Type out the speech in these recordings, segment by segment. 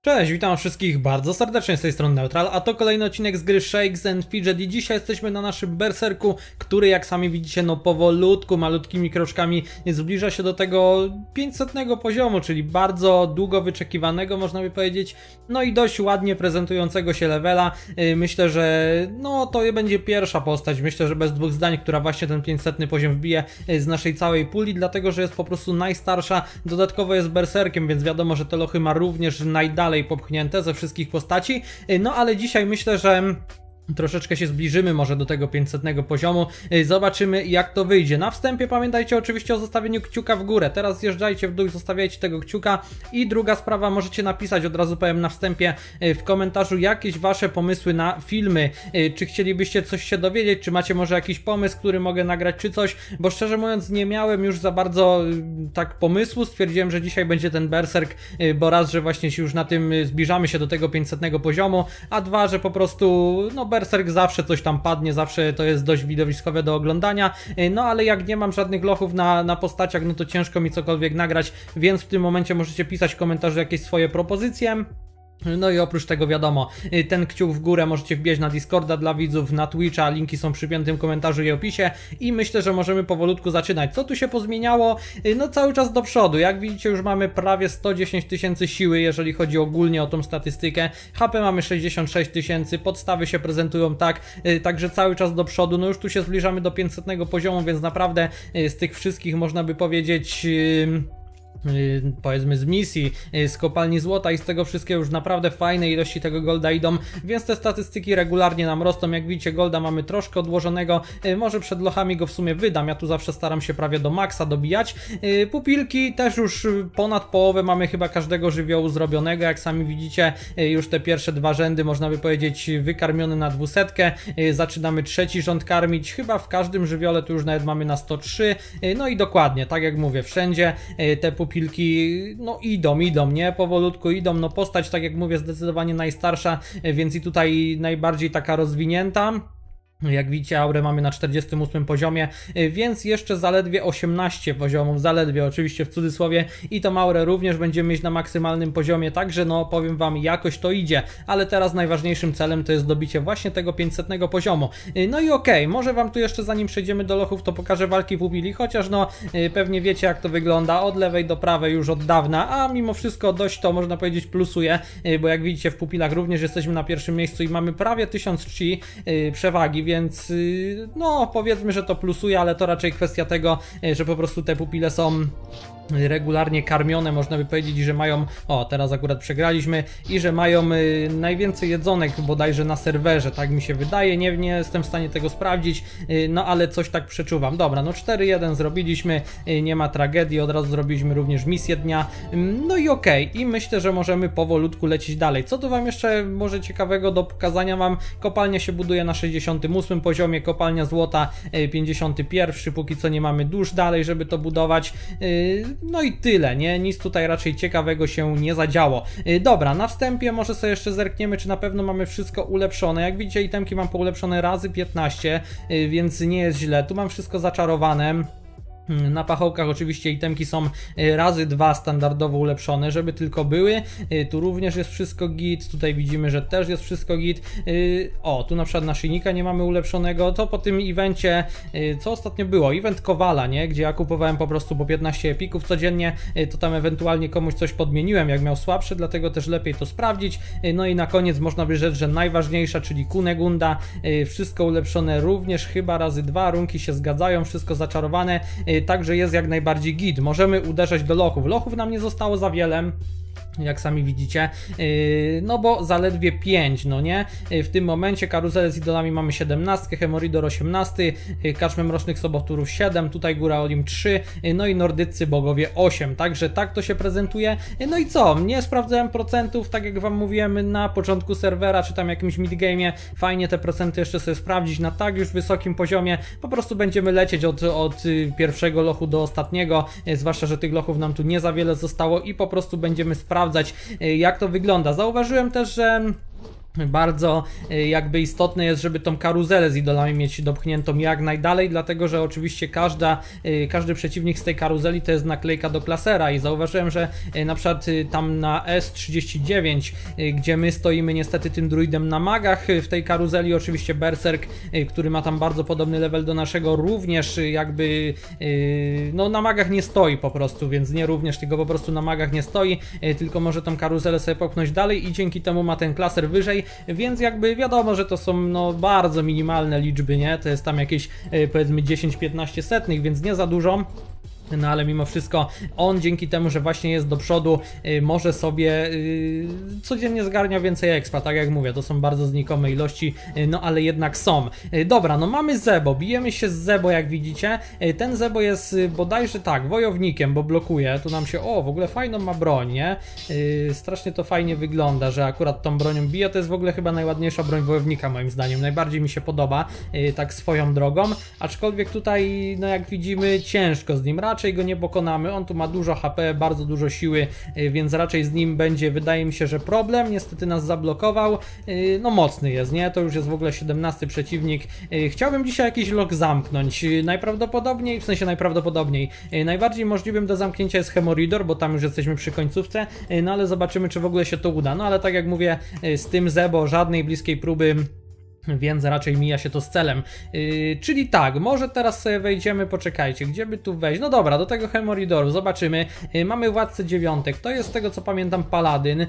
Cześć, witam wszystkich bardzo serdecznie z tej strony Neutral, a to kolejny odcinek z gry Shakes and Fidget i dzisiaj jesteśmy na naszym berserku, który jak sami widzicie no powolutku, malutkimi kroczkami zbliża się do tego 500 poziomu, czyli bardzo długo wyczekiwanego można by powiedzieć, no i dość ładnie prezentującego się levela. Myślę, że no to będzie pierwsza postać, myślę, że bez dwóch zdań, która właśnie ten 500 poziom wbije z naszej całej puli, dlatego że jest po prostu najstarsza, dodatkowo jest berserkiem, więc wiadomo, że te lochy ma również najdalej popchnięte ze wszystkich postaci, no ale dzisiaj myślę, że troszeczkę się zbliżymy może do tego 500 poziomu, zobaczymy jak to wyjdzie. Na wstępie pamiętajcie oczywiście o zostawieniu kciuka w górę, teraz zjeżdżajcie w dół, zostawiajcie tego kciuka i druga sprawa, możecie napisać, od razu powiem na wstępie w komentarzu jakieś wasze pomysły na filmy, czy chcielibyście coś się dowiedzieć, czy macie może jakiś pomysł, który mogę nagrać czy coś, bo szczerze mówiąc nie miałem już za bardzo tak pomysłu, stwierdziłem, że dzisiaj będzie ten berserk, bo raz, że właśnie już na tym zbliżamy się do tego 500 poziomu, a dwa, że po prostu no berserk zawsze coś tam padnie, zawsze to jest dość widowiskowe do oglądania, no ale jak nie mam żadnych lochów na postaciach, no to ciężko mi cokolwiek nagrać, więc w tym momencie możecie pisać w komentarzu jakieś swoje propozycje. No i oprócz tego wiadomo, ten kciuk w górę możecie wbijać na Discorda dla widzów, na Twitcha, linki są w przypiętym komentarzu i opisie i myślę, że możemy powolutku zaczynać. Co tu się pozmieniało? No cały czas do przodu, jak widzicie już mamy prawie 110 000 siły, jeżeli chodzi ogólnie o tą statystykę, HP mamy 66 000, podstawy się prezentują tak, także cały czas do przodu, no już tu się zbliżamy do 500 poziomu, więc naprawdę z tych wszystkich można by powiedzieć... powiedzmy z misji, z kopalni złota i z tego wszystkiego już naprawdę fajne ilości tego golda idą, więc te statystyki regularnie nam rosną. Jak widzicie golda mamy troszkę odłożonego, może przed lochami go w sumie wydam, ja tu zawsze staram się prawie do maksa dobijać. Pupilki też już ponad połowę mamy chyba każdego żywiołu zrobionego, jak sami widzicie już te pierwsze dwa rzędy można by powiedzieć wykarmione na 200, zaczynamy trzeci rząd karmić, chyba w każdym żywiole tu już nawet mamy na 103, no i dokładnie, tak jak mówię, wszędzie te pupilki no idą, nie? Powolutku idą, no postać tak jak mówię zdecydowanie najstarsza, więc i tutaj najbardziej taka rozwinięta. Jak widzicie aurę mamy na 48 poziomie, więc jeszcze zaledwie 18 poziomów, zaledwie oczywiście w cudzysłowie i tą aurę również będziemy mieć na maksymalnym poziomie, także no powiem wam jakoś to idzie, ale teraz najważniejszym celem to jest dobicie właśnie tego 500 poziomu. No i okej, może wam tu jeszcze zanim przejdziemy do lochów to pokażę walki pupili, chociaż no pewnie wiecie jak to wygląda od lewej do prawej już od dawna, a mimo wszystko dość to można powiedzieć plusuje, bo jak widzicie w pupilach również jesteśmy na pierwszym miejscu i mamy prawie 1000 chi przewagi, więc no powiedzmy, że to plusuje, ale to raczej kwestia tego, że po prostu te pupile są regularnie karmione, można by powiedzieć, że mają, o teraz akurat przegraliśmy, i że mają najwięcej jedzonek bodajże na serwerze, tak mi się wydaje, nie jestem w stanie tego sprawdzić, no ale coś tak przeczuwam. Dobra, no 4-1 zrobiliśmy, nie ma tragedii, od razu zrobiliśmy również misję dnia, no i okej, i myślę, że możemy powolutku lecieć dalej. Co tu wam jeszcze może ciekawego do pokazania mam? Kopalnia się buduje na 68 poziomie, kopalnia złota 51, póki co nie mamy dusz dalej, żeby to budować. No i tyle, nie? Nic tutaj raczej ciekawego się nie zadziało. Dobra, na wstępie może sobie jeszcze zerkniemy, czy na pewno mamy wszystko ulepszone. Jak widzicie, itemki mam poulepszone razy 15, więc nie jest źle. Tu mam wszystko zaczarowane. Na pachołkach oczywiście itemki są razy 2 standardowo ulepszone, żeby tylko były. Tu również jest wszystko git, tutaj widzimy, że też jest wszystko git. O, tu na przykład naszyjnika nie mamy ulepszonego, to po tym evencie, co ostatnio było, event Kowala, nie? Gdzie ja kupowałem po prostu po 15 epików codziennie, to tam ewentualnie komuś coś podmieniłem, jak miał słabszy, dlatego też lepiej to sprawdzić. No i na koniec można by rzec, że najważniejsza, czyli Kunegunda, wszystko ulepszone również chyba razy 2, runki się zgadzają, wszystko zaczarowane. Także jest jak najbardziej git. Możemy uderzać do lochów. Lochów nam nie zostało za wiele, jak sami widzicie, no bo zaledwie 5, no nie? W tym momencie karuzelę z idolami mamy 17, Hemoridor 18, Kaczmę Mrocznych Sobowtórów 7, tutaj Góra Olim 3, no i Nordyccy Bogowie 8, także tak to się prezentuje. No i co? Nie sprawdzałem procentów, tak jak wam mówiłem na początku serwera, czy tam jakimś midgame'ie, fajnie te procenty jeszcze sobie sprawdzić na tak już wysokim poziomie, po prostu będziemy lecieć od pierwszego lochu do ostatniego, zwłaszcza, że tych lochów nam tu nie za wiele zostało i po prostu będziemy sprawdzać jak to wygląda. Zauważyłem też, że Bardzo jakby istotne jest, żeby tą karuzelę z idolami mieć dopchniętą jak najdalej, dlatego że oczywiście każdy przeciwnik z tej karuzeli to jest naklejka do klasera i zauważyłem, że na przykład tam na S39, gdzie my stoimy niestety tym druidem na magach w tej karuzeli, oczywiście Berserk, który ma tam bardzo podobny level do naszego, również jakby no na magach nie stoi po prostu, więc nie również, tylko po prostu na magach nie stoi, tylko może tą karuzelę sobie popchnąć dalej i dzięki temu ma ten klaser wyżej. Więc jakby wiadomo, że to są no bardzo minimalne liczby, nie? To jest tam jakieś powiedzmy 10-15 setnych, więc nie za dużo. No ale mimo wszystko on dzięki temu, że właśnie jest do przodu, może sobie codziennie zgarnia więcej expa, tak jak mówię, to są bardzo znikome ilości, no ale jednak są. Dobra, no mamy Zebo, bijemy się z Zebo jak widzicie, ten Zebo jest bodajże tak, wojownikiem, bo blokuje, tu nam się, o w ogóle fajną ma broń, nie? Strasznie to fajnie wygląda, że akurat tą bronią bije, to jest w ogóle chyba najładniejsza broń wojownika moim zdaniem, najbardziej mi się podoba, tak swoją drogą, aczkolwiek tutaj, no jak widzimy, ciężko z nim, raczej go nie pokonamy, on tu ma dużo HP, bardzo dużo siły, więc raczej z nim będzie, wydaje mi się, że problem, niestety nas zablokował, no mocny jest, nie? To już jest w ogóle 17 przeciwnik, chciałbym dzisiaj jakiś lock zamknąć, najprawdopodobniej, w sensie najprawdopodobniej, najbardziej możliwym do zamknięcia jest Hemoridor, bo tam już jesteśmy przy końcówce, no ale zobaczymy, czy w ogóle się to uda, no ale tak jak mówię, z tym Zebo żadnej bliskiej próby, więc raczej mija się to z celem. Czyli tak, może teraz sobie wejdziemy, poczekajcie, gdzie by tu wejść? No dobra, do tego Hemoridoru, zobaczymy. Mamy Władcę Dziewiątek, to jest z tego co pamiętam Paladyn.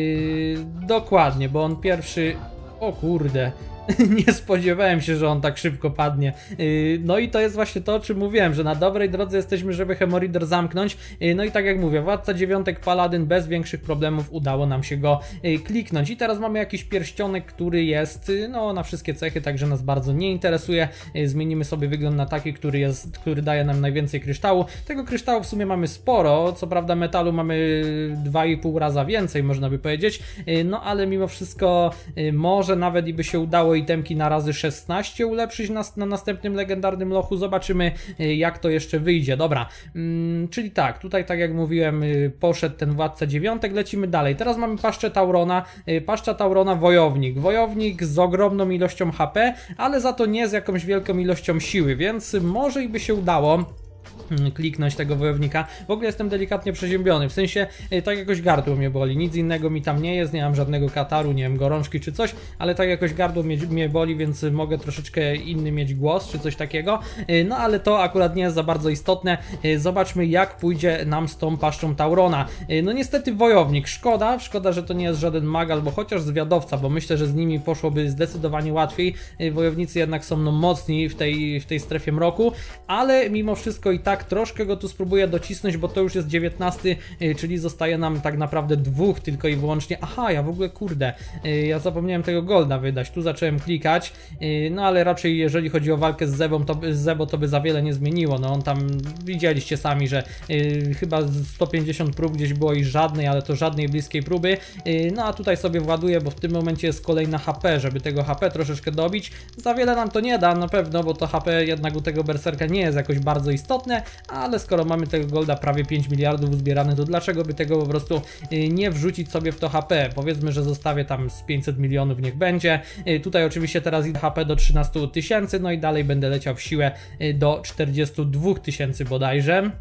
Dokładnie, bo on pierwszy... O kurde... Nie spodziewałem się, że on tak szybko padnie. No i to jest właśnie to, o czym mówiłem, że na dobrej drodze jesteśmy, żeby Hemoridor zamknąć. No i tak jak mówię, Władca Dziewiątek Paladyn, bez większych problemów udało nam się go kliknąć. I teraz mamy jakiś pierścionek, który jest no na wszystkie cechy, także nas bardzo nie interesuje. Zmienimy sobie wygląd na taki, który daje nam najwięcej kryształu. Tego kryształu w sumie mamy sporo, co prawda metalu mamy 2,5 raza więcej, można by powiedzieć. No ale mimo wszystko może nawet i by się udało itemki na razy 16 ulepszyć na następnym legendarnym lochu. Zobaczymy jak to jeszcze wyjdzie. Dobra, czyli tak, tutaj tak jak mówiłem poszedł ten Władca Dziewiątek, lecimy dalej. Teraz mamy Paszczę Taurona, Paszcza Taurona wojownik z ogromną ilością HP, ale za to nie z jakąś wielką ilością siły, więc może i by się udało kliknąć tego wojownika. W ogóle jestem delikatnie przeziębiony, w sensie tak jakoś gardło mnie boli, nic innego mi tam nie jest, nie mam żadnego kataru, nie wiem, gorączki czy coś, ale tak jakoś gardło mnie boli, więc mogę troszeczkę inny mieć głos czy coś takiego, no ale to akurat nie jest za bardzo istotne. Zobaczmy jak pójdzie nam z tą Paszczą Taurona. No niestety wojownik, szkoda, że to nie jest żaden mag albo chociaż zwiadowca, bo myślę, że z nimi poszłoby zdecydowanie łatwiej. Wojownicy jednak są no mocni w tej strefie mroku, ale mimo wszystko i tak troszkę go tu spróbuję docisnąć, bo to już jest 19, czyli zostaje nam tak naprawdę dwóch tylko i wyłącznie. Aha, ja w ogóle kurde, ja zapomniałem tego golda wydać, tu zacząłem klikać, no ale raczej jeżeli chodzi o walkę z Zebo, to by za wiele nie zmieniło, no on tam, widzieliście sami, że chyba 150 prób gdzieś było i żadnej, ale to żadnej bliskiej próby, no a tutaj sobie właduję, bo w tym momencie jest kolejna HP, żeby tego HP troszeczkę dobić, za wiele nam to nie da na pewno, bo to HP jednak u tego berserka nie jest jakoś bardzo istotne, ale skoro mamy tego golda prawie 5 miliardów uzbierane, to dlaczego by tego po prostu nie wrzucić sobie w to HP? Powiedzmy, że zostawię tam z 500 milionów, niech będzie. Tutaj oczywiście teraz idę HP do 13 000, no i dalej będę leciał w siłę do 42 000 bodajże.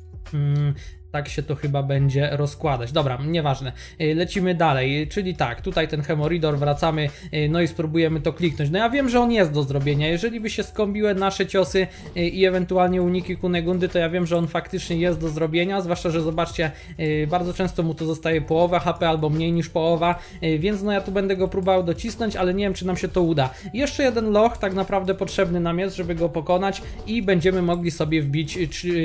Tak się to chyba będzie rozkładać. Dobra, nieważne. Lecimy dalej, czyli tak, tutaj ten Hemoridor, wracamy, no i spróbujemy to kliknąć. No ja wiem, że on jest do zrobienia. Jeżeli by się skąpiły nasze ciosy i ewentualnie uniki Kunegundy, to ja wiem, że on faktycznie jest do zrobienia, zwłaszcza, że zobaczcie, bardzo często mu to zostaje połowa HP albo mniej niż połowa, więc no ja tu będę go próbował docisnąć, ale nie wiem, czy nam się to uda. Jeszcze jeden loch tak naprawdę potrzebny nam jest, żeby go pokonać i będziemy mogli sobie wbić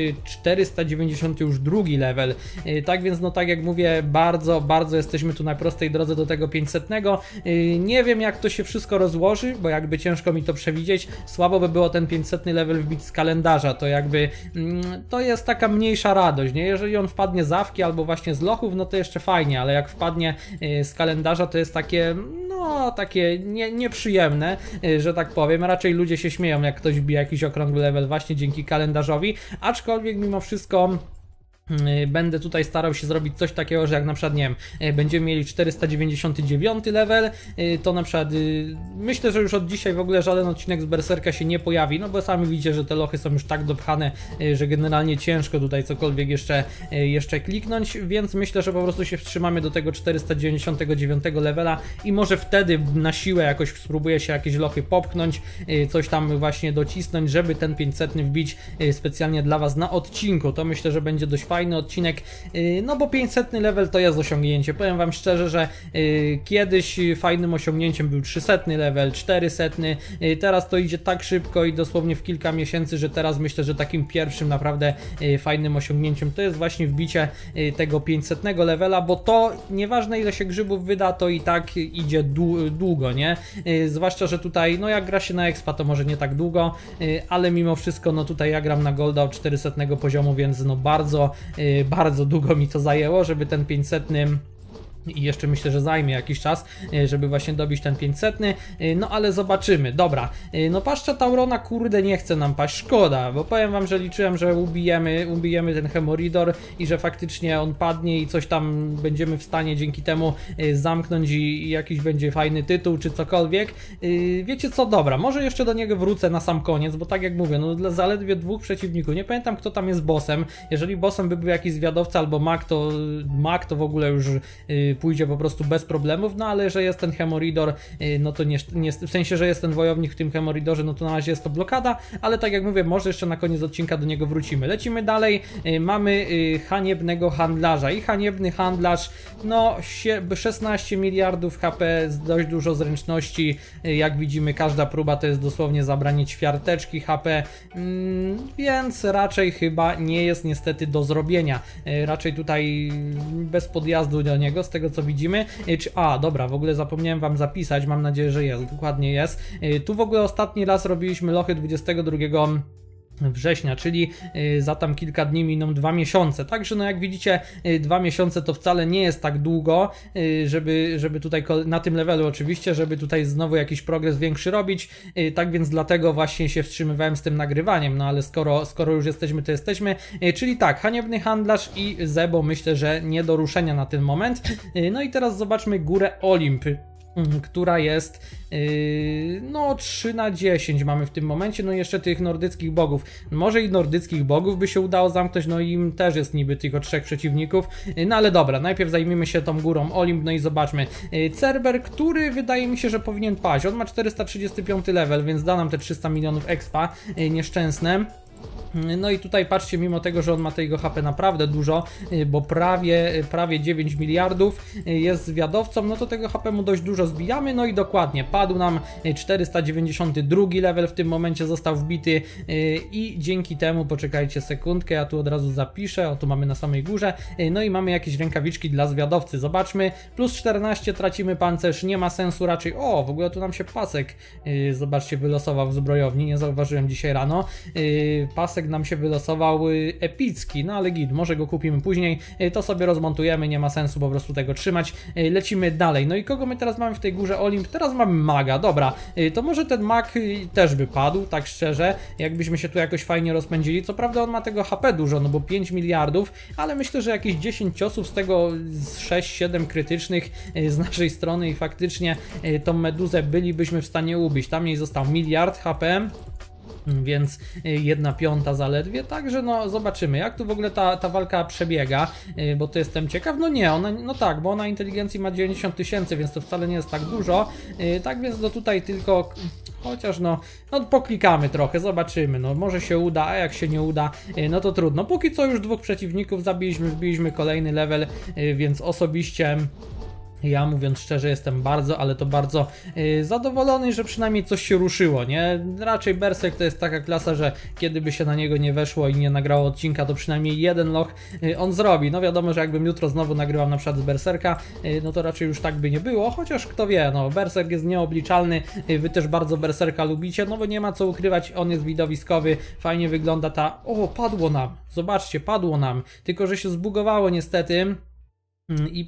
492 level. Tak więc no tak jak mówię, bardzo jesteśmy tu na prostej drodze do tego 500. Nie wiem jak to się wszystko rozłoży, bo jakby ciężko mi to przewidzieć. Słabo by było ten 500 level wbić z kalendarza, to jakby to jest taka mniejsza radość, nie? Jeżeli on wpadnie z awki albo właśnie z lochów, no to jeszcze fajnie, ale jak wpadnie z kalendarza, to jest takie no takie nieprzyjemne, że tak powiem. Raczej ludzie się śmieją jak ktoś wbije jakiś okrągły level właśnie dzięki kalendarzowi, aczkolwiek mimo wszystko Będę tutaj starał się zrobić coś takiego, że jak na przykład, nie wiem, będziemy mieli 499 level, to na przykład myślę, że już od dzisiaj w ogóle żaden odcinek z Berserka się nie pojawi, no bo sami widzicie, że te lochy są już tak dopchane, że generalnie ciężko tutaj cokolwiek jeszcze kliknąć, więc myślę, że po prostu się wstrzymamy do tego 499 levela i może wtedy na siłę jakoś spróbuję się jakieś lochy popchnąć, coś tam właśnie docisnąć, żeby ten 500 wbić specjalnie dla Was na odcinku. To myślę, że będzie dość fajny odcinek, no bo 500 level to jest osiągnięcie. Powiem Wam szczerze, że kiedyś fajnym osiągnięciem był 300 level, 400, teraz to idzie tak szybko i dosłownie w kilka miesięcy, że teraz myślę, że takim pierwszym naprawdę fajnym osiągnięciem to jest właśnie wbicie tego 500 levela, bo to nieważne ile się grzybów wyda, to i tak idzie długo, nie? Zwłaszcza, że tutaj, no jak gra się na expa, to może nie tak długo, ale mimo wszystko, no tutaj ja gram na golda od 400 poziomu, więc no bardzo długo mi to zajęło, żeby ten 500 i jeszcze myślę, że zajmie jakiś czas, żeby właśnie dobić ten 500, no ale zobaczymy. Dobra, no paszcza Taurona, kurde, nie chce nam paść, szkoda, bo powiem Wam, że liczyłem, że ubijemy ten Hemoridor i że faktycznie on padnie i coś tam będziemy w stanie dzięki temu zamknąć i jakiś będzie fajny tytuł czy cokolwiek. Wiecie co, dobra, może jeszcze do niego wrócę na sam koniec, bo tak jak mówię, no dla zaledwie 2 przeciwników, nie pamiętam kto tam jest bossem. Jeżeli bossem by był jakiś zwiadowca albo mag, to w ogóle już pójdzie po prostu bez problemów, no ale że jest ten Hemoridor, no to nie, w sensie, że jest ten wojownik w tym Hemoridorze, no to na razie jest to blokada, ale tak jak mówię, może jeszcze na koniec odcinka do niego wrócimy. Lecimy dalej, mamy haniebnego handlarza i haniebny handlarz, no 16 miliardów HP, dość dużo zręczności, jak widzimy każda próba to jest dosłownie zabranie ćwiarteczki HP, więc raczej chyba nie jest niestety do zrobienia, raczej tutaj bez podjazdu do niego, z tego co widzimy, dobra, w ogóle zapomniałem Wam zapisać, mam nadzieję, że jest, dokładnie jest. Tu w ogóle ostatni raz robiliśmy lochy 22 września, czyli za tam kilka dni miną 2 miesiące, także no jak widzicie 2 miesiące to wcale nie jest tak długo, żeby tutaj na tym levelu oczywiście, żeby tutaj znowu jakiś progres większy robić, tak więc dlatego właśnie się wstrzymywałem z tym nagrywaniem, no ale skoro już jesteśmy, to jesteśmy, czyli tak, haniebny handlarz i Zebo myślę, że nie do ruszenia na ten moment. No i teraz zobaczmy górę Olimp, która jest no 3/10 mamy w tym momencie, no i jeszcze tych nordyckich bogów, może i nordyckich bogów by się udało zamknąć, no i im też jest niby tylko 3 przeciwników, no ale dobra, najpierw zajmijmy się tą górą Olimp, no i zobaczmy, Cerber, który wydaje mi się, że powinien paść, on ma 435 level, więc da nam te 300 milionów expa, nieszczęsne. No i tutaj patrzcie, mimo tego, że on ma tego HP naprawdę dużo, bo prawie 9 miliardów jest zwiadowcą, no to tego HP mu dość dużo zbijamy, no i dokładnie, padł nam 492 level w tym momencie został wbity i dzięki temu, poczekajcie sekundkę, ja tu od razu zapiszę, o tu mamy na samej górze, no i mamy jakieś rękawiczki dla zwiadowcy, zobaczmy, plus 14, tracimy pancerz, nie ma sensu raczej, o, w ogóle tu nam się pasek, zobaczcie, wylosował w zbrojowni, nie zauważyłem dzisiaj rano, pasek nam się wylosował epicki, no ale git, może go kupimy później, to sobie rozmontujemy, nie ma sensu po prostu tego trzymać, lecimy dalej. No i kogo my teraz mamy w tej górze Olimp? Teraz mamy maga, dobra, to może ten mag też by padł, tak szczerze, jakbyśmy się tu jakoś fajnie rozpędzili, co prawda on ma tego HP dużo, no bo 5 miliardów, ale myślę, że jakieś 10 ciosów z tego 6-7 krytycznych z naszej strony i faktycznie tą meduzę bylibyśmy w stanie ubić, tam jej został miliard HP, więc 1/5 zaledwie, także no zobaczymy jak tu w ogóle ta walka przebiega, bo to jestem ciekaw, no nie, ona, no tak, bo ona inteligencji ma 90 000, więc to wcale nie jest tak dużo, tak więc no tutaj tylko, chociaż no poklikamy trochę, zobaczymy, no może się uda, a jak się nie uda, no to trudno, póki co już 2 przeciwników zabiliśmy, wbiliśmy kolejny level, więc osobiście ja, mówiąc szczerze, jestem bardzo, ale to bardzo zadowolony, że przynajmniej coś się ruszyło, nie? Raczej Berserk to jest taka klasa, że kiedy by się na niego nie weszło i nie nagrało odcinka, to przynajmniej jeden loch on zrobi. No wiadomo, że jakbym jutro znowu nagrywał na przykład z Berserka, no to raczej już tak by nie było, chociaż kto wie, no Berserk jest nieobliczalny, wy też bardzo Berserka lubicie, no bo nie ma co ukrywać, on jest widowiskowy, fajnie wygląda ta... O, padło nam, zobaczcie, padło nam, tylko że się zbugowało niestety. I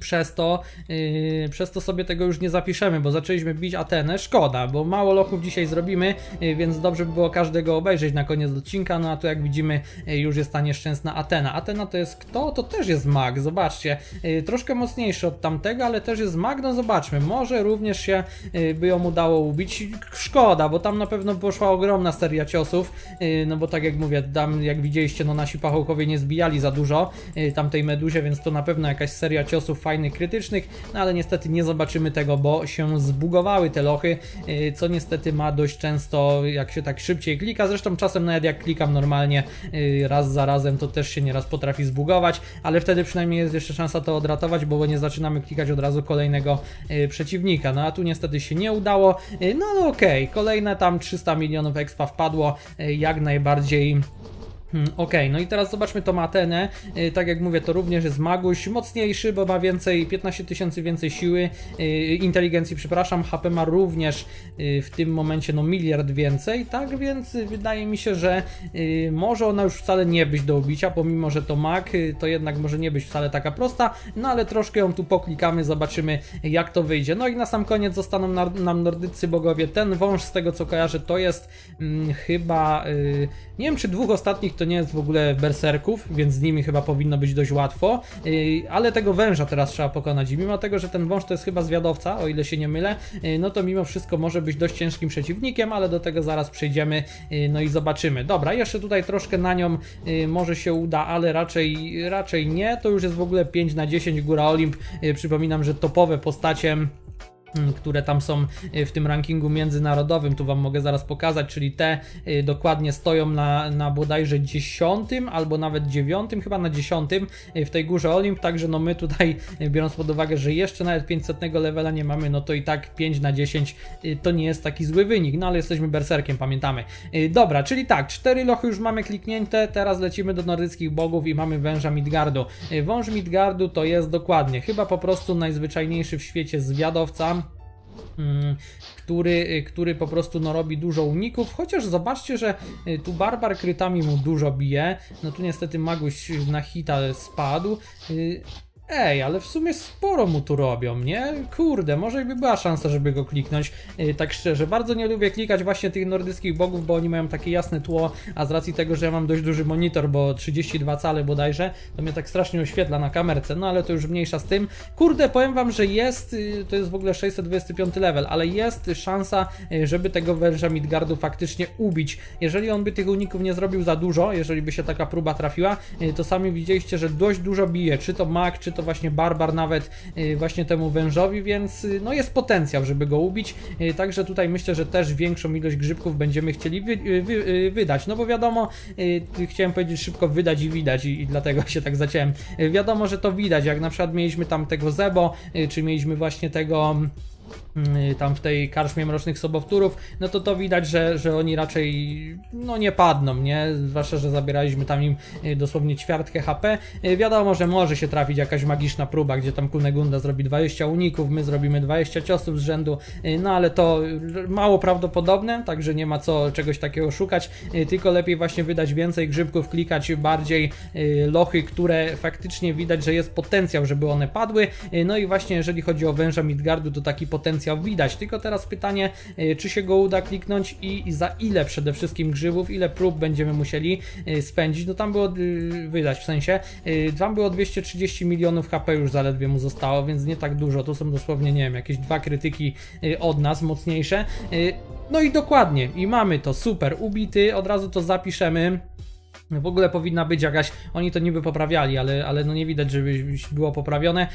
przez to sobie tego już nie zapiszemy, bo zaczęliśmy bić Atenę, szkoda, bo mało lochów dzisiaj zrobimy, więc dobrze by było każdego obejrzeć na koniec odcinka, no a tu jak widzimy już jest ta nieszczęsna Atena. Atena to jest kto? To też jest mag, zobaczcie, troszkę mocniejszy od tamtego, ale też jest mag, no zobaczmy, może również się by ją udało ubić, szkoda, bo tam na pewno poszła ogromna seria ciosów, no bo tak jak mówię, tam jak widzieliście, no nasi pachołkowie nie zbijali za dużo tamtej meduzie, więc to na pewno jakaś seria ciosów fajnych, krytycznych, no ale niestety nie zobaczymy tego, bo się zbugowały te lochy, co niestety ma dość często, jak się tak szybciej klika, zresztą czasem nawet jak klikam normalnie raz za razem, to też się nieraz potrafi zbugować, ale wtedy przynajmniej jest jeszcze szansa to odratować, bo nie zaczynamy klikać od razu kolejnego przeciwnika, no a tu niestety się nie udało, no ale okej, kolejne tam 300 milionów expa wpadło, jak najbardziej. Okej, no i teraz zobaczmy tą Atenę, tak jak mówię, to również jest maguś, mocniejszy, bo ma więcej, 15 000 więcej siły, inteligencji, przepraszam, HP ma również w tym momencie no miliard więcej, tak więc wydaje mi się, że może ona już wcale nie być do ubicia, pomimo że to mag, to jednak może nie być wcale taka prosta, no ale troszkę ją tu poklikamy, zobaczymy jak to wyjdzie. No i na sam koniec zostaną nam nordyccy bogowie, ten wąż z tego co kojarzę to jest chyba, nie wiem czy dwóch ostatnich to nie jest w ogóle berserków, więc z nimi chyba powinno być dość łatwo, ale tego węża teraz trzeba pokonać i mimo tego, że ten wąż to jest chyba zwiadowca, o ile się nie mylę, no to mimo wszystko może być dość ciężkim przeciwnikiem, ale do tego zaraz przejdziemy, no i zobaczymy. Dobra, jeszcze tutaj troszkę na nią może się uda, ale raczej nie, to już jest w ogóle 5 na 10 Góra Olimp, przypominam, że topowe postacie, które tam są w tym rankingu międzynarodowym, tu wam mogę zaraz pokazać, czyli te dokładnie stoją na bodajże 10 albo nawet 9, chyba na 10 w tej Górze Olimp, także no my tutaj, biorąc pod uwagę, że jeszcze nawet 500 levela nie mamy, no to i tak 5 na 10 to nie jest taki zły wynik, no ale jesteśmy berserkiem, pamiętamy. Dobra, czyli tak, 4 lochy już mamy kliknięte, teraz lecimy do nordyckich bogów i mamy węża Midgardu. Wąż Midgardu to jest dokładnie, chyba po prostu najzwyczajniejszy w świecie zwiadowca, który po prostu no, robi dużo uników, chociaż zobaczcie, że tu barbar krytami mu dużo bije, no tu niestety maguś na hita spadł. Ej, ale w sumie sporo mu tu robią, nie? Kurde, może by była szansa, żeby go kliknąć, tak szczerze. Bardzo nie lubię klikać właśnie tych nordyckich bogów, bo oni mają takie jasne tło, a z racji tego, że ja mam dość duży monitor, bo 32 cale bodajże, to mnie tak strasznie oświetla na kamerce, no ale to już mniejsza z tym. Kurde, powiem wam, że to jest w ogóle 625 level, ale jest szansa, żeby tego węża Midgardu faktycznie ubić. Jeżeli on by tych uników nie zrobił za dużo, jeżeli by się taka próba trafiła, to sami widzieliście, że dość dużo bije, czy to mag, czy to właśnie barbar nawet właśnie temu wężowi, więc no jest potencjał, żeby go ubić, także tutaj myślę, że też większą ilość grzybków będziemy chcieli wydać, no bo wiadomo, chciałem powiedzieć szybko wydać i widać i dlatego się tak zaciąłem, wiadomo, że to widać, jak na przykład mieliśmy tam tego Zebo, czy mieliśmy właśnie tego tam w tej karczmie Mrocznych Sobowtórów, no to widać, że oni raczej no nie padną, nie? Zwłaszcza, że zabieraliśmy tam im dosłownie ćwiartkę HP. Wiadomo, że może się trafić jakaś magiczna próba, gdzie tam Kunegunda zrobi 20 uników, my zrobimy 20 ciosów z rzędu, no ale to mało prawdopodobne, także nie ma co czegoś takiego szukać, tylko lepiej właśnie wydać więcej grzybków, klikać bardziej lochy, które faktycznie widać, że jest potencjał, żeby one padły, no i właśnie jeżeli chodzi o węża Midgardu, to taki potencjał widać, tylko teraz pytanie, czy się go uda kliknąć i za ile przede wszystkim grzybów, ile prób będziemy musieli spędzić, no tam było wydać, w sensie, tam było 230 milionów HP już zaledwie mu zostało, więc nie tak dużo, to są dosłownie, nie wiem, jakieś 2 krytyki od nas, mocniejsze, no i dokładnie, i mamy to, super, ubity, od razu to zapiszemy. W ogóle powinna być jakaś, oni to niby poprawiali, ale no nie widać, żeby było poprawione.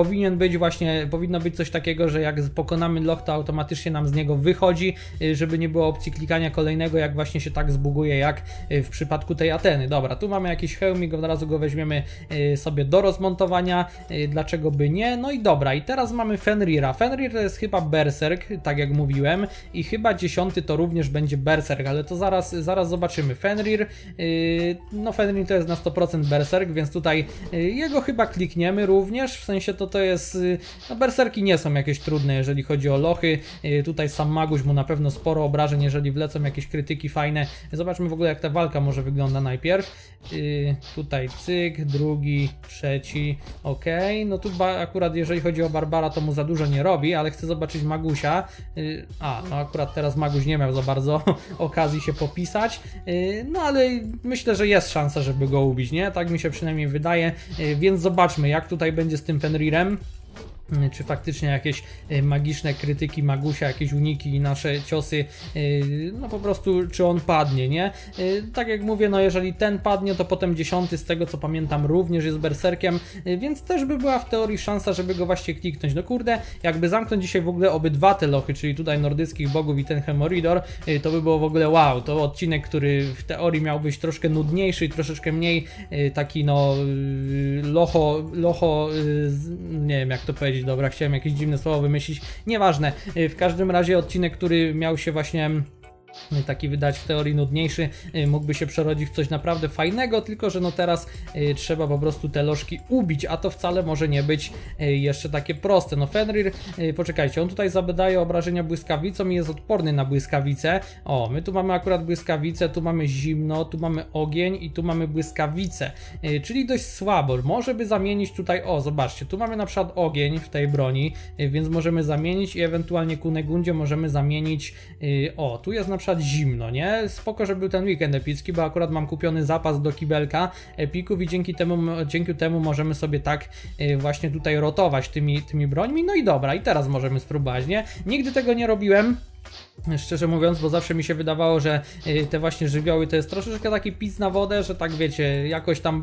Powinno być coś takiego, że jak pokonamy loch, to automatycznie nam z niego wychodzi, żeby nie było opcji klikania kolejnego, jak właśnie się tak zbuguje, jak w przypadku tej Ateny. Dobra, tu mamy jakiś hełmik, od razu go weźmiemy sobie do rozmontowania, dlaczego by nie? No i dobra, i teraz mamy Fenrira. Fenrir to jest chyba berserk, tak jak mówiłem, i chyba 10 to również będzie berserk, ale to zaraz zobaczymy. Fenrir No Fenrir to jest na 100% berserk, więc tutaj jego chyba klikniemy również, w sensie to jest, no berserki nie są jakieś trudne, jeżeli chodzi o lochy, tutaj sam Maguś mu na pewno sporo obrażeń, jeżeli wlecą jakieś krytyki fajne. Zobaczmy w ogóle jak ta walka może wygląda najpierw. Tutaj cyk, drugi, trzeci, ok, no tu akurat jeżeli chodzi o Barbara to mu za dużo nie robi, ale chcę zobaczyć Magusia. No akurat teraz Maguś nie miał za bardzo okazji się popisać, no ale myślę, że jest szansa, żeby go ubić, nie? Tak mi się przynajmniej wydaje, więc zobaczmy jak tutaj będzie z tym Fenrirem. Czy faktycznie jakieś magiczne krytyki Magusia, jakieś uniki i nasze ciosy, no po prostu czy on padnie, nie? Tak jak mówię, no jeżeli ten padnie, to potem 10 z tego co pamiętam również jest berserkiem, więc też by była w teorii szansa, żeby go właśnie kliknąć. No kurde, jakby zamknąć dzisiaj w ogóle obydwa te lochy, czyli tutaj nordyckich bogów i ten Hemoridor, to by było w ogóle wow, to odcinek, który w teorii miał być troszkę nudniejszy i troszeczkę mniej taki no locho, nie wiem jak to powiedzieć, dobra, chciałem jakieś dziwne słowo wymyślić, nieważne, w każdym razie odcinek, który miał się właśnie taki wydać w teorii nudniejszy, mógłby się przerodzić w coś naprawdę fajnego, tylko że no teraz trzeba po prostu te lożki ubić, a to wcale może nie być jeszcze takie proste. No Fenrir, poczekajcie, on tutaj zadaje obrażenia błyskawicą i jest odporny na błyskawice. O, my tu mamy akurat błyskawicę, tu mamy zimno, tu mamy ogień i tu mamy błyskawicę, czyli dość słabo. Może by zamienić tutaj, o zobaczcie, tu mamy na przykład ogień w tej broni, więc możemy zamienić i ewentualnie Kunegundzie możemy zamienić, o tu jest na przykład zimno, nie? Spoko, że był ten weekend epicki, bo akurat mam kupiony zapas do kibelka epików i dzięki temu możemy sobie tak właśnie tutaj rotować tymi brońmi. No i dobra, i teraz możemy spróbować, nie? Nigdy tego nie robiłem, szczerze mówiąc, bo zawsze mi się wydawało, że te właśnie żywioły to jest troszeczkę taki pic na wodę, że tak wiecie, jakoś tam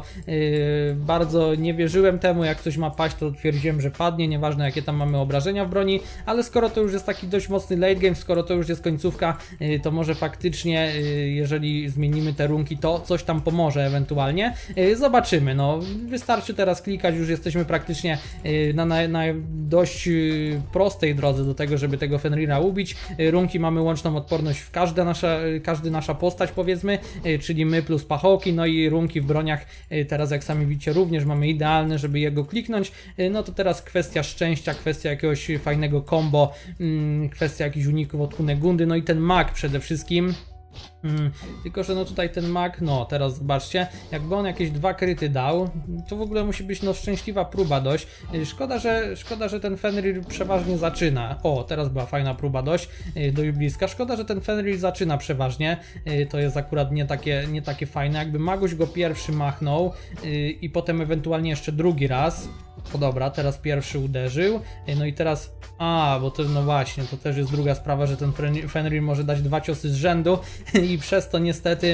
bardzo nie wierzyłem temu, jak coś ma paść, to twierdziłem, że padnie, nieważne jakie tam mamy obrażenia w broni, ale skoro to już jest taki dość mocny late game, skoro to już jest końcówka, to może faktycznie, jeżeli zmienimy te runki, to coś tam pomoże ewentualnie. Zobaczymy, no wystarczy teraz klikać, już jesteśmy praktycznie na dość prostej drodze do tego, żeby tego Fenrira ubić. Runki mamy łączną odporność w każdy nasza postać, powiedzmy, czyli my plus pachołki, no i runki w broniach teraz jak sami widzicie również mamy idealne, żeby jego kliknąć. No to teraz kwestia szczęścia, kwestia jakiegoś fajnego combo, kwestia jakichś uników od Kunegundy, no i ten mag przede wszystkim. Tylko że no tutaj ten mag, no teraz zobaczcie, jakby on jakieś 2 kryty dał, to w ogóle musi być no szczęśliwa próba dość. Szkoda, że ten Fenrir przeważnie zaczyna. O, teraz była fajna próba dość do bliska. Szkoda, że ten Fenrir zaczyna przeważnie. To jest akurat nie takie fajne. Jakby Maguś go pierwszy machnął i potem ewentualnie jeszcze drugi raz. O dobra, teraz pierwszy uderzył. No i teraz, bo to no właśnie, to też jest druga sprawa, że ten Fenrir może dać 2 ciosy z rzędu i przez to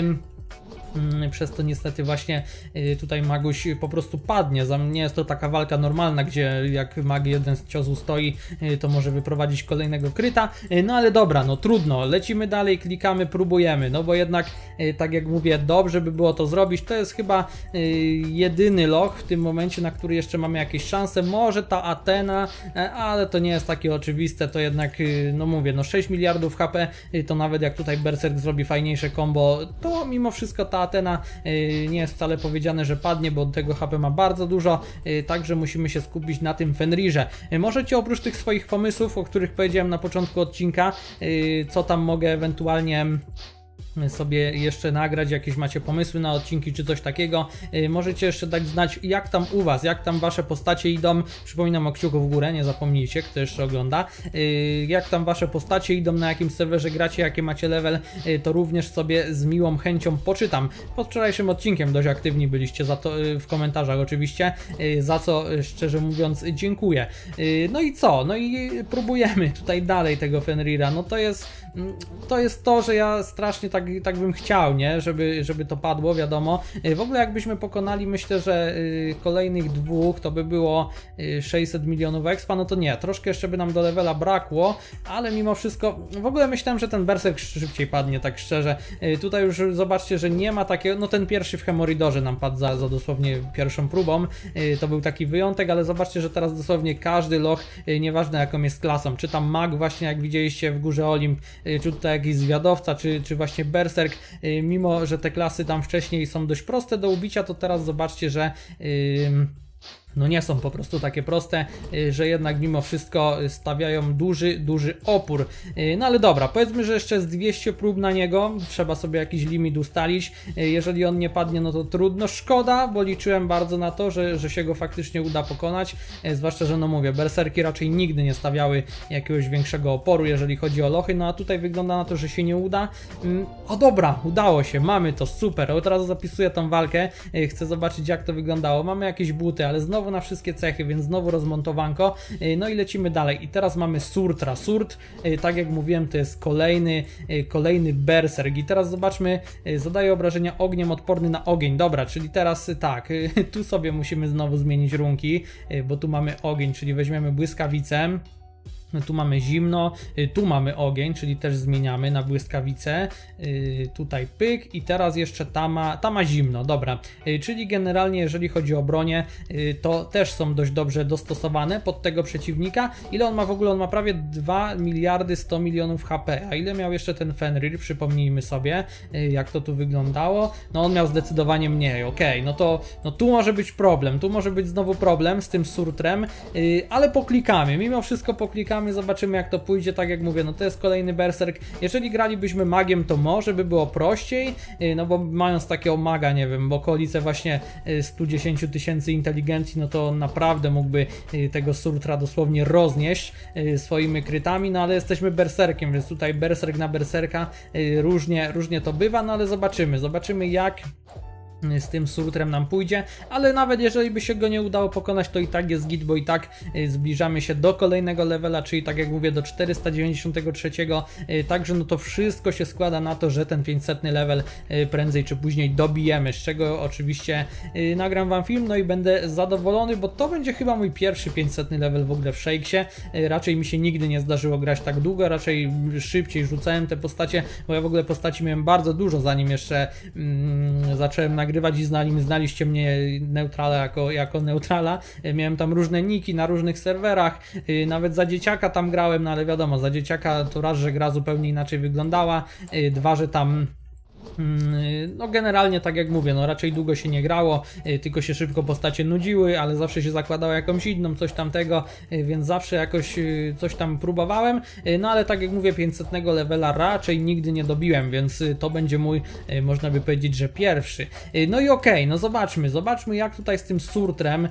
niestety właśnie tutaj Maguś po prostu padnie. Nie jest to taka walka normalna, gdzie jak mag jeden z ciosów stoi, to może wyprowadzić kolejnego kryta. No ale dobra, no trudno, lecimy dalej, klikamy, próbujemy, no bo jednak tak jak mówię, dobrze by było to zrobić. To jest chyba jedyny loch w tym momencie, na który jeszcze mamy jakieś szanse. Może ta Athena, ale to nie jest takie oczywiste, to jednak, no mówię, no 6 miliardów HP, to nawet jak tutaj Berserk zrobi fajniejsze combo, to mimo wszystko ta Athena nie jest wcale powiedziane, że padnie, bo tego HP ma bardzo dużo, także musimy się skupić na tym Fenrirze. Możecie oprócz tych swoich pomysłów, o których powiedziałem na początku odcinka, co tam mogę ewentualnie sobie jeszcze nagrać, jakieś macie pomysły na odcinki czy coś takiego, możecie jeszcze dać znać jak tam u was, jak tam wasze postacie idą. Przypominam o kciuku w górę, nie zapomnijcie, kto jeszcze ogląda, jak tam wasze postacie idą, na jakim serwerze gracie, jakie macie level, to również sobie z miłą chęcią poczytam. Pod wczorajszym odcinkiem dość aktywni byliście, za to w komentarzach oczywiście, za co szczerze mówiąc dziękuję. No i co? No i próbujemy tutaj dalej tego Fenrira. No to jest to, że ja strasznie tak bym chciał, nie? Żeby to padło, wiadomo. W ogóle jakbyśmy pokonali, myślę, że kolejnych 2, to by było 600 milionów expa, no to nie, troszkę jeszcze by nam do levela brakło, ale mimo wszystko, w ogóle myślałem, że ten Berserk szybciej padnie, tak szczerze. Tutaj już zobaczcie, że nie ma takiego, no ten pierwszy w Hemoridorze nam padł za dosłownie pierwszą próbą, to był taki wyjątek, ale zobaczcie, że teraz dosłownie każdy loch, nieważne jaką jest klasą, czy tam mag właśnie jak widzieliście w Górze Olimp, czy tutaj jakiś zwiadowca, czy właśnie berserk, mimo że te klasy tam wcześniej są dość proste do ubicia, to teraz zobaczcie, że no nie są po prostu takie proste, że jednak mimo wszystko stawiają duży opór. No ale dobra, powiedzmy, że jeszcze jest 200 prób na niego, trzeba sobie jakiś limit ustalić. Jeżeli on nie padnie, no to trudno, szkoda, bo liczyłem bardzo na to, że się go faktycznie uda pokonać. Zwłaszcza, że no mówię, berserki raczej nigdy nie stawiały jakiegoś większego oporu, jeżeli chodzi o lochy, no a tutaj wygląda na to, że się nie uda. O dobra, udało się, mamy to, super. Od razu zapisuję tą walkę, chcę zobaczyć, jak to wyglądało. Mamy jakieś buty, ale znowu na wszystkie cechy, więc znowu rozmontowanko. No i lecimy dalej. I teraz mamy Surtra. Surt, tak jak mówiłem, to jest kolejny berserk. I teraz zobaczmy, zadaje obrażenia ogniem, odporny na ogień. Dobra, czyli teraz tak, tu sobie musimy znowu zmienić runki, bo tu mamy ogień, czyli weźmiemy błyskawicę. Tu mamy zimno, tu mamy ogień, czyli też zmieniamy na błyskawicę, tutaj pyk i teraz jeszcze ta ma zimno, dobra, czyli generalnie jeżeli chodzi o bronię, to też są dość dobrze dostosowane pod tego przeciwnika. Ile on ma w ogóle? On ma prawie 2 miliardy 100 milionów HP, a ile miał jeszcze ten Fenrir? Przypomnijmy sobie, jak to tu wyglądało. No on miał zdecydowanie mniej, okej, no tu może być problem, tu może być znowu problem z tym Surtrem, ale poklikamy, mimo wszystko poklikamy. Zobaczymy, jak to pójdzie. Tak jak mówię, no to jest kolejny berserk. Jeżeli gralibyśmy magiem, to może by było prościej, no bo mając takiego maga, nie wiem, w okolice właśnie 110 000 inteligencji, no to on naprawdę mógłby tego Surtra dosłownie roznieść swoimi krytami, no ale jesteśmy berserkiem, więc tutaj berserk na berserka różnie to bywa, no ale zobaczymy jak z tym Surtrem nam pójdzie, ale nawet jeżeli by się go nie udało pokonać, to i tak jest git, bo i tak zbliżamy się do kolejnego levela, czyli tak jak mówię, do 493, także no to wszystko się składa na to, że ten 500 level prędzej czy później dobijemy, z czego oczywiście nagram wam film, no i będę zadowolony, bo to będzie chyba mój pierwszy 500 level w ogóle w Shakesie. Raczej mi się nigdy nie zdarzyło grać tak długo, raczej szybciej rzucałem te postacie, bo ja w ogóle postaci miałem bardzo dużo, zanim jeszcze zacząłem nagrywać i znaliście mnie neutrala jako neutrala. Miałem tam różne niki na różnych serwerach, nawet za dzieciaka tam grałem, no ale wiadomo, za dzieciaka to raz, że gra zupełnie inaczej wyglądała, dwa, że tam no generalnie tak jak mówię, no raczej długo się nie grało, tylko się szybko postacie nudziły, ale zawsze się zakładało jakąś inną, coś tamtego, więc zawsze jakoś coś tam próbowałem, no ale tak jak mówię, 500 levela raczej nigdy nie dobiłem, więc to będzie mój, można by powiedzieć, że pierwszy. No i okej, no zobaczmy jak tutaj z tym Surtrem,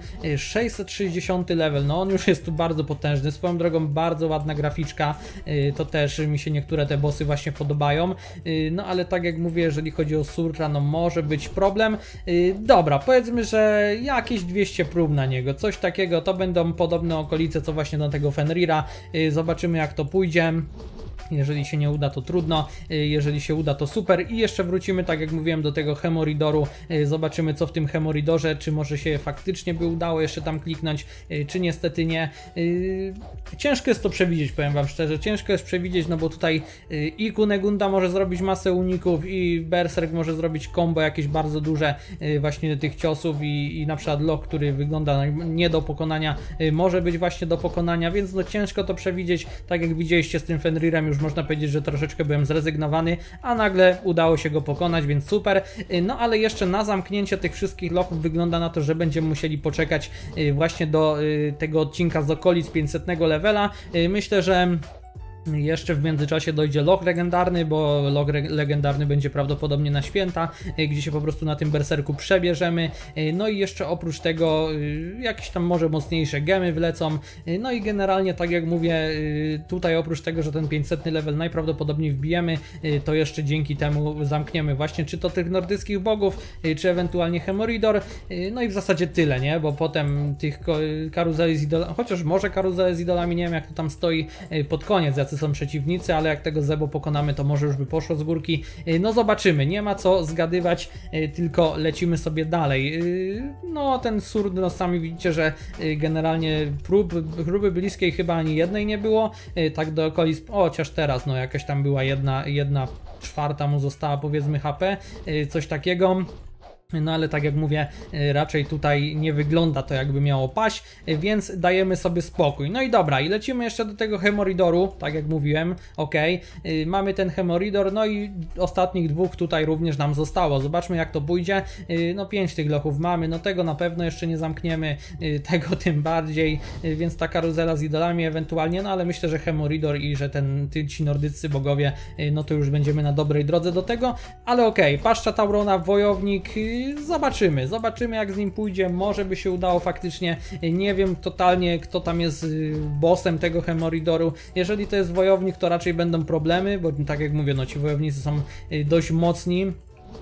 660 level, no on już jest tu bardzo potężny, swoją drogą bardzo ładna graficzka, to też mi się niektóre te bossy właśnie podobają, no ale tak jak mówię, jeżeli chodzi o Surtra, no może być problem. Dobra, powiedzmy, że jakieś 200 prób na niego, coś takiego, to będą podobne okolice co właśnie do tego Fenrira. Zobaczymy, jak to pójdzie. Jeżeli się nie uda, to trudno, jeżeli się uda, to super. I jeszcze wrócimy, tak jak mówiłem, do tego Hemoridoru, zobaczymy, co w tym Hemoridorze, czy może się faktycznie by udało jeszcze tam kliknąć, czy niestety nie. Ciężko jest to przewidzieć, powiem wam szczerze, ciężko jest przewidzieć, no bo tutaj i Kunegunda może zrobić masę uników, i Berserk może zrobić combo jakieś bardzo duże właśnie tych ciosów, i na przykład Loch, który wygląda nie do pokonania, może być właśnie do pokonania, więc no ciężko to przewidzieć. Tak jak widzieliście z tym Fenrirem, już można powiedzieć, że troszeczkę byłem zrezygnowany, a nagle udało się go pokonać, więc super. No ale jeszcze na zamknięcie tych wszystkich lochów wygląda na to, że będziemy musieli poczekać właśnie do tego odcinka z okolic 500 levela. Myślę, że jeszcze w międzyczasie dojdzie Loch legendarny, bo Loch legendarny będzie prawdopodobnie na święta, gdzie się po prostu na tym berserku przebierzemy. No i jeszcze oprócz tego jakieś tam może mocniejsze gemy wlecą. No i generalnie, tak jak mówię, tutaj oprócz tego, że ten 500 level najprawdopodobniej wbijemy, to jeszcze dzięki temu zamkniemy właśnie czy to tych nordyckich bogów, czy ewentualnie Hemoridor. No i w zasadzie tyle, nie? Bo potem tych karuzeli z idolami, chociaż może karuzele z idolami, nie wiem jak to tam stoi pod koniec, jacy są przeciwnicy, ale jak tego Zebo pokonamy, to może już by poszło z górki. No zobaczymy, nie ma co zgadywać, tylko lecimy sobie dalej. No ten Surd, no sami widzicie, że generalnie próby bliskiej chyba ani jednej nie było, tak do okolic, chociaż teraz no jakaś tam była jedna czwarta mu została, powiedzmy, HP, coś takiego. No ale tak jak mówię, raczej tutaj nie wygląda to jakby miało paść, więc dajemy sobie spokój. No i dobra, i lecimy jeszcze do tego Hemoridoru, tak jak mówiłem, ok. Mamy ten Hemoridor, no i ostatnich dwóch tutaj również nam zostało. Zobaczmy jak to pójdzie. No 5 tych lochów mamy, no tego na pewno jeszcze nie zamkniemy, tego tym bardziej, więc ta karuzela z idolami ewentualnie, no ale myślę, że Hemoridor i że ci nordyccy bogowie, no to już będziemy na dobrej drodze do tego, ale ok, paszcza Taurona, wojownik. Zobaczymy jak z nim pójdzie, może by się udało faktycznie, nie wiem totalnie kto tam jest bossem tego Hemoridoru. Jeżeli to jest wojownik, to raczej będą problemy, bo tak jak mówię, no ci wojownicy są dość mocni.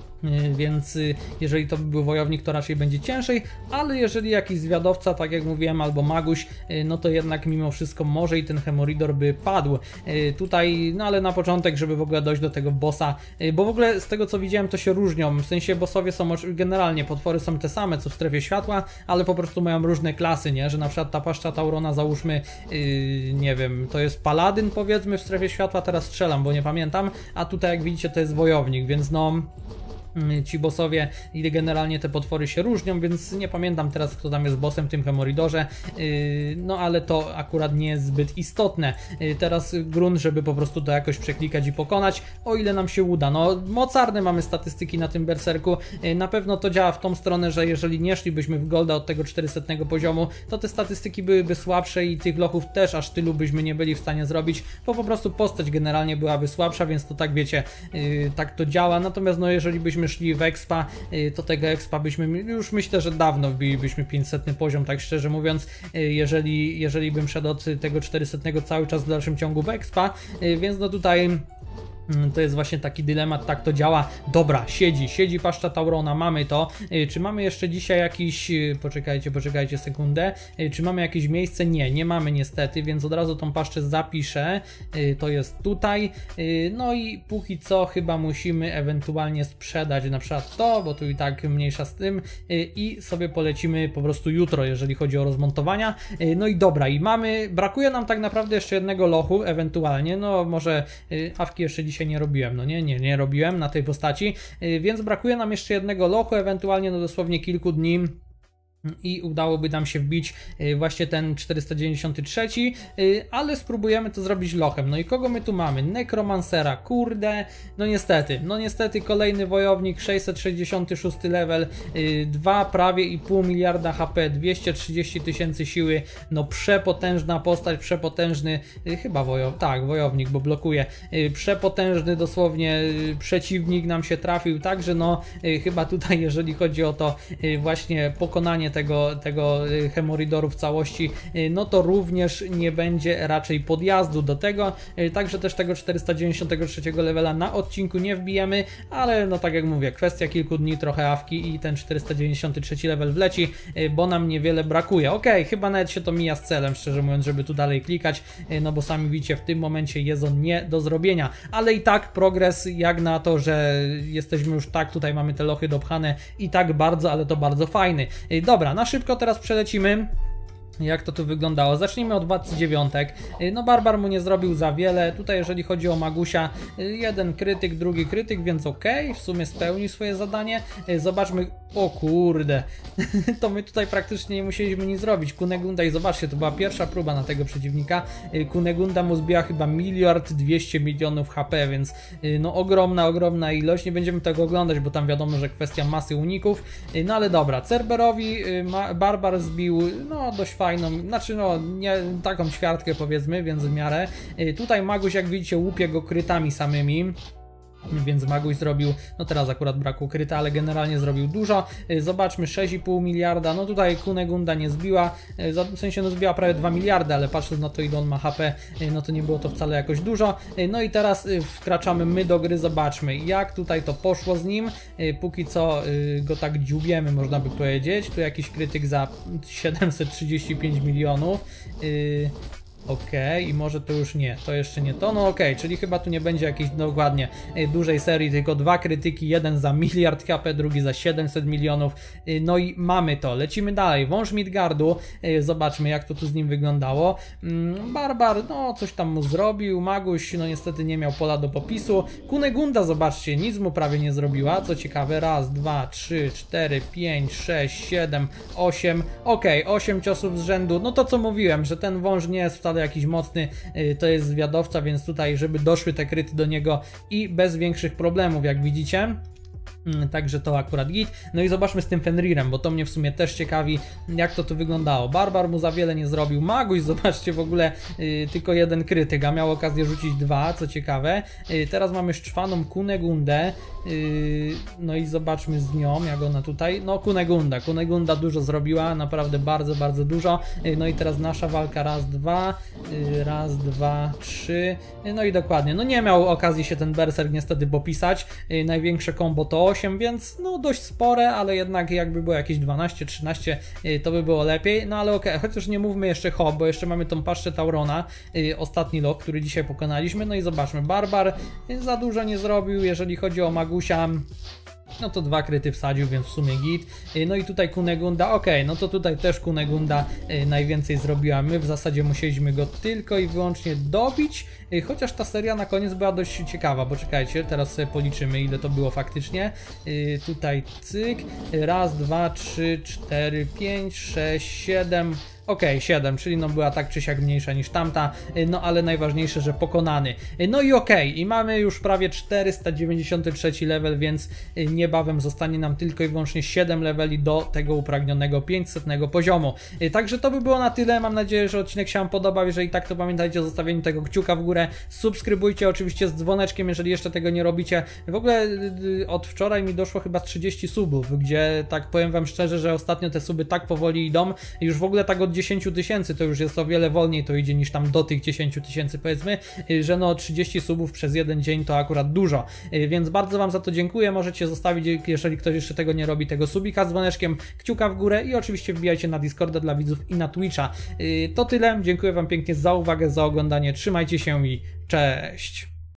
Więc jeżeli to by był wojownik, to raczej będzie ciężej, ale jeżeli jakiś zwiadowca, tak jak mówiłem, albo maguś, no to jednak mimo wszystko może i ten Hemoridor by padł tutaj, no ale na początek, żeby w ogóle dojść do tego bossa, bo w ogóle z tego co widziałem to się różnią, w sensie bossowie są generalnie, potwory są te same co w strefie światła, ale po prostu mają różne klasy, nie, że na przykład ta paszcza Taurona, załóżmy, nie wiem, to jest paladyn powiedzmy w strefie światła, teraz strzelam, bo nie pamiętam, a tutaj jak widzicie to jest wojownik, więc no ci bossowie i generalnie te potwory się różnią, więc nie pamiętam teraz kto tam jest bossem w tym Hemoridorze, no ale to akurat nie jest zbyt istotne. Teraz grunt, żeby po prostu to jakoś przeklikać i pokonać, o ile nam się uda. No mocarne mamy statystyki na tym berserku, na pewno to działa w tą stronę, że jeżeli nie szlibyśmy w golda od tego 400 poziomu, to te statystyki byłyby słabsze i tych lochów też aż tylu byśmy nie byli w stanie zrobić, bo po prostu postać generalnie byłaby słabsza, więc to tak wiecie, tak to działa. Natomiast no jeżeli byśmy szli w expa, to tego expa byśmy już myślę, że dawno wbilibyśmy 500 poziom, tak szczerze mówiąc, jeżeli bym szedł od tego 400 cały czas w dalszym ciągu w expa, więc no tutaj to jest właśnie taki dylemat, tak to działa. Dobra, siedzi paszcza Taurona, mamy to. Czy mamy jeszcze dzisiaj jakiś... Poczekajcie sekundę. Czy mamy jakieś miejsce? Nie mamy niestety, więc od razu tą paszczę zapiszę. To jest tutaj. No i póki co chyba musimy ewentualnie sprzedać na przykład to, bo tu i tak mniejsza z tym. I sobie polecimy po prostu jutro, jeżeli chodzi o rozmontowania. No i dobra, i mamy... Brakuje nam tak naprawdę jeszcze jednego lochu, ewentualnie. No może awki jeszcze dzisiaj nie robiłem, no nie robiłem na tej postaci, więc brakuje nam jeszcze jednego lochu, ewentualnie no dosłownie kilku dni i udałoby nam się wbić właśnie ten 493, ale spróbujemy to zrobić lochem. No i kogo my tu mamy? Necromancera, kurde, no niestety kolejny wojownik, 666 level, 2 prawie i pół miliarda HP, 230 000 siły, no przepotężna postać, przepotężny, chyba wojownik, bo blokuje, przepotężny dosłownie przeciwnik nam się trafił, także no chyba tutaj jeżeli chodzi o to właśnie pokonanie tego Hemoridoru w całości, no to również nie będzie raczej podjazdu do tego, także też tego 493 levela na odcinku nie wbijemy, ale no tak jak mówię, kwestia kilku dni, trochę awki i ten 493 level wleci, bo nam niewiele brakuje. Okej, chyba nawet się to mija z celem, szczerze mówiąc, żeby tu dalej klikać, no bo sami widzicie, w tym momencie jest on nie do zrobienia, ale i tak progres jak na to, że jesteśmy już tak, tutaj mamy te lochy dopchane i tak bardzo, ale to bardzo fajny. Dobra, na szybko teraz przelecimy. Jak to tu wyglądało? Zacznijmy od władcy dziewiątek. No barbar mu nie zrobił za wiele. Tutaj jeżeli chodzi o magusia, jeden krytyk, drugi krytyk, więc okej, w sumie spełnił swoje zadanie. Zobaczmy, o kurde, to my tutaj praktycznie nie musieliśmy nic zrobić. Kunegunda i zobaczcie, to była pierwsza próba na tego przeciwnika. Kunegunda mu zbiła chyba 1 200 000 000 HP, więc no ogromna ilość. Nie będziemy tego oglądać, bo tam wiadomo, że kwestia masy uników. No ale dobra, Cerberowi barbar zbił no dość fajną, znaczy no nie taką ćwiartkę powiedzmy, więc w miarę. Tutaj maguś jak widzicie łupie go krytami samymi. Więc maguś zrobił, no teraz akurat brakło kryta, ale generalnie zrobił dużo. Zobaczmy, 6,5 miliarda, no tutaj Kunegunda nie zbiła, w sensie no zbiła prawie 2 miliardy, ale patrząc na to ile on ma HP, no to nie było to wcale jakoś dużo. No i teraz wkraczamy my do gry, zobaczmy jak tutaj to poszło z nim. Póki co go tak dziubiemy, można by powiedzieć. Tu jakiś krytyk za 735 milionów. Okej, i może to już nie, to jeszcze nie to, no okej, czyli chyba tu nie będzie jakiejś dokładnie dużej serii, tylko 2 krytyki, jeden za miliard HP, drugi za 700 milionów, no i mamy to, lecimy dalej, wąż Midgardu, zobaczmy jak to tu z nim wyglądało, Barbar, no coś tam mu zrobił, Maguś, no niestety nie miał pola do popisu, Kunegunda, zobaczcie, nic mu prawie nie zrobiła, co ciekawe, raz, 2, 3, 4, 5, 6, 7, 8, okej, 8 ciosów z rzędu, no to co mówiłem, że ten wąż nie jest wcale jakiś mocny, to jest zwiadowca, więc tutaj żeby doszły te kryty do niego i bez większych problemów, jak widzicie. Także to akurat git. No i zobaczmy z tym Fenrirem, bo to mnie w sumie też ciekawi, jak to tu wyglądało. Barbar mu za wiele nie zrobił. Maguś, zobaczcie, w ogóle tylko jeden krytyk, a miał okazję rzucić 2, co ciekawe. Teraz mamy szczwaną Kunegundę. No i zobaczmy z nią, jak ona tutaj. No Kunegunda dużo zrobiła, naprawdę bardzo, bardzo dużo. No i teraz nasza walka, raz, 2, 3. No i dokładnie, no nie miał okazji się ten berserk niestety popisać. Największe combo to 8, więc no dość spore, ale jednak jakby było jakieś 12, 13, to by było lepiej. No ale okej, chociaż nie mówmy jeszcze hop, bo jeszcze mamy tą paszczę Taurona, ostatni lok, który dzisiaj pokonaliśmy. No i zobaczmy, Barbar za dużo nie zrobił, jeżeli chodzi o Magusia. No to 2 kryty wsadził, więc w sumie git. No i tutaj Kunegunda, okej, no to tutaj też Kunegunda najwięcej zrobiła. My w zasadzie musieliśmy go tylko i wyłącznie dobić, chociaż ta seria na koniec była dość ciekawa, bo czekajcie, teraz sobie policzymy, ile to było faktycznie. Tutaj cyk, raz, 2, 3, 4, 5, 6, 7... Okej, 7, czyli no była tak czy siak mniejsza niż tamta, no ale najważniejsze, że pokonany. No i okej, i mamy już prawie 493 level, więc niebawem zostanie nam tylko i wyłącznie 7 leveli do tego upragnionego 500 poziomu. Także to by było na tyle, mam nadzieję, że odcinek się wam podobał, jeżeli tak, to pamiętajcie o zostawieniu tego kciuka w górę, subskrybujcie oczywiście z dzwoneczkiem, jeżeli jeszcze tego nie robicie. W ogóle od wczoraj mi doszło chyba 30 subów, gdzie tak powiem wam szczerze, że ostatnio te suby tak powoli idą, już w ogóle tak od 10 000 to już jest o wiele wolniej to idzie niż tam do tych 10 000 powiedzmy, że no 30 subów przez jeden dzień to akurat dużo, więc bardzo wam za to dziękuję, możecie zostawić, jeżeli ktoś jeszcze tego nie robi, tego subika z dzwoneczkiem, kciuka w górę i oczywiście wbijajcie na Discorda dla widzów i na Twitcha. To tyle, dziękuję wam pięknie za uwagę, za oglądanie, trzymajcie się i cześć!